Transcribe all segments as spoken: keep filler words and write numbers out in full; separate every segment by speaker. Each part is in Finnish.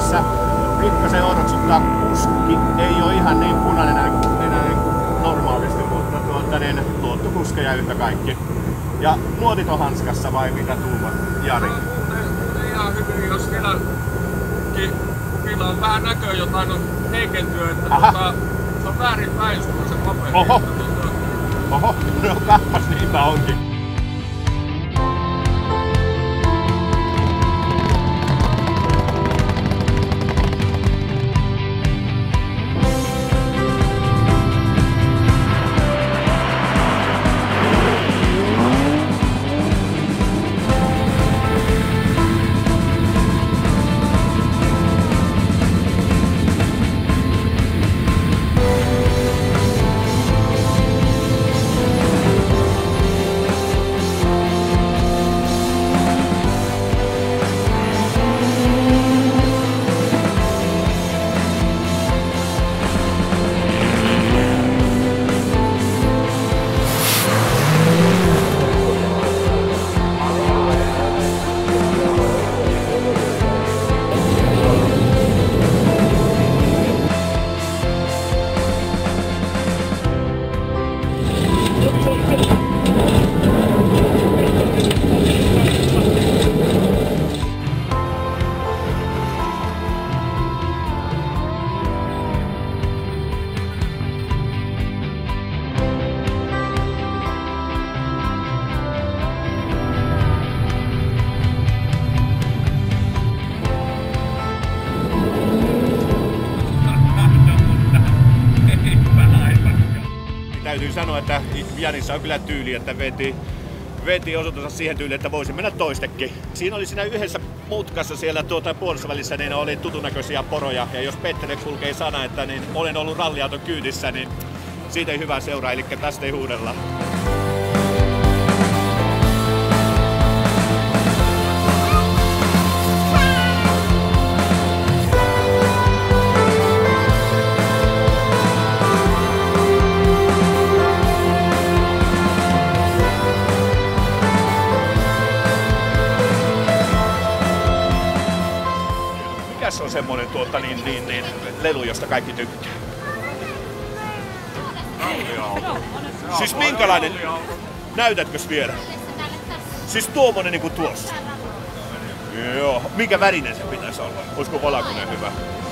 Speaker 1: tässä pikkasen odoksuttaa kuski. Ei ole ihan niin punainen enää normaalisti, mutta tuota, niin, luottokuskeja yhtä kaikki. Ja nuotit on hanskassa vai mitä tuumat, Jari?
Speaker 2: No, ihan hyvin, jos vielä kukilla on vähän näköä jotain on heikentyä, että tuota, se on väärin päin sulla se paperi.
Speaker 1: Oho,
Speaker 2: että, tuota...
Speaker 1: Oho, no kappas niinpä onkin. Täytyy sanoa, että Janissa on kyllä tyyli, että veti, veti osoitus siihen tyyliin, että voisi mennä toistekin. Siinä oli siinä yhdessä mutkassa siellä tuota puolessa välissä, niin oli tutunäköisiä poroja. Ja jos Petteri kulkee sana, että niin olen ollut ralliauton kyydissä, niin siitä ei hyvää seuraa, eli tästä ei huudella. Mikäs on semmonen tuota niin, niin, niin lelu, josta kaikki tykkää? Ralliauto. Siis minkälainen? Näytätkös vielä? Siis tuommoinen niinku tuossa. Joo. Minkä värinen se pitäisi olla? Olisiko valkoinen hyvä?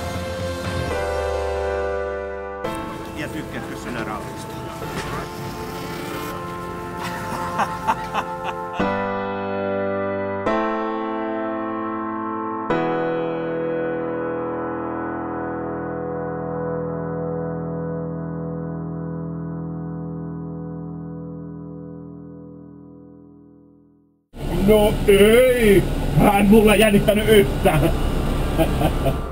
Speaker 1: Ja tykkäätkö sinä rallista?
Speaker 3: No ei! Hän mulla jännittänyt yhtään!